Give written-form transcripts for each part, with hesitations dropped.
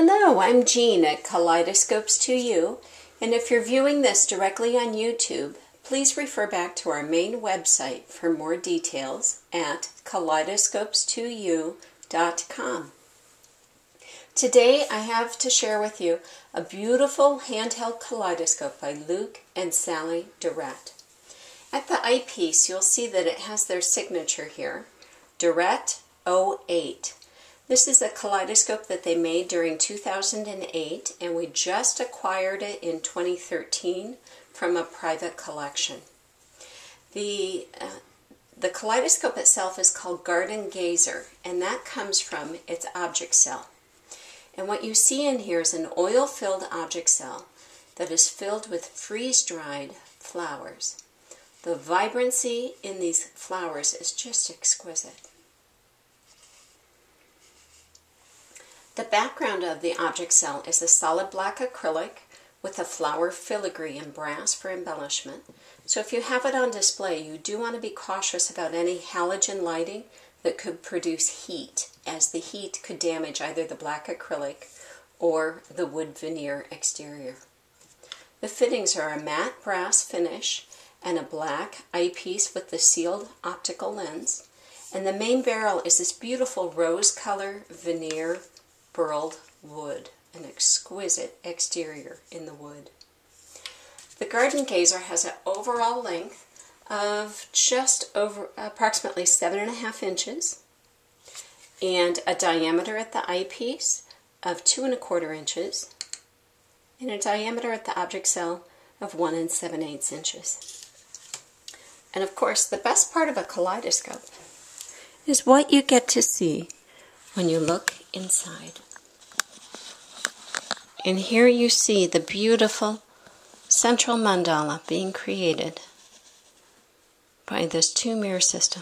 Hello, I'm Jean at Kaleidoscopes to You, and if you're viewing this directly on YouTube, please refer back to our main website for more details at kaleidoscopes2u.com. Today I have to share with you a beautiful handheld kaleidoscope by Luke and Sally Durrett. At the eyepiece you'll see that it has their signature here, Durrett 08. This is a kaleidoscope that they made during 2008, and we just acquired it in 2013 from a private collection. The kaleidoscope itself is called Garden Gazer, and that comes from its object cell. And what you see in here is an oil-filled object cell that is filled with freeze-dried flowers. The vibrancy in these flowers is just exquisite. The background of the object cell is a solid black acrylic with a flower filigree in brass for embellishment. So if you have it on display, you do want to be cautious about any halogen lighting that could produce heat, as the heat could damage either the black acrylic or the wood veneer exterior. The fittings are a matte brass finish and a black eyepiece with the sealed optical lens, and the main barrel is this beautiful rose color veneer burled wood, an exquisite exterior in the wood. The Garden Gazer has an overall length of just over approximately 7.5 inches and a diameter at the eyepiece of 2¼ inches and a diameter at the object cell of 1 7/8 inches. And of course, the best part of a kaleidoscope is what you get to see when you look inside. And here you see the beautiful central mandala being created by this 2-mirror system.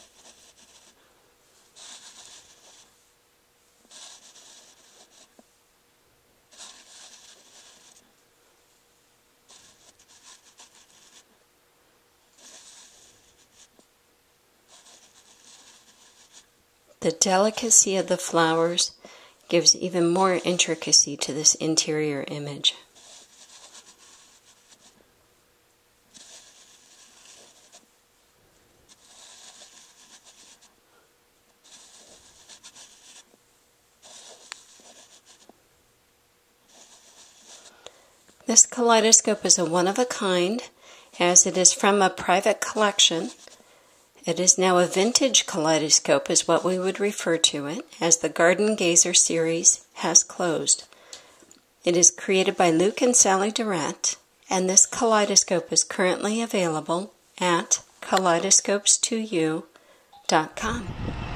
The delicacy of the flowers gives even more intricacy to this interior image. This kaleidoscope is a one-of-a-kind, as it is from a private collection. It is now a vintage kaleidoscope, is what we would refer to it, as the Garden Gazer series has closed. It is created by Luke and Sally Durrett, and this kaleidoscope is currently available at kaleidoscopes2u.com.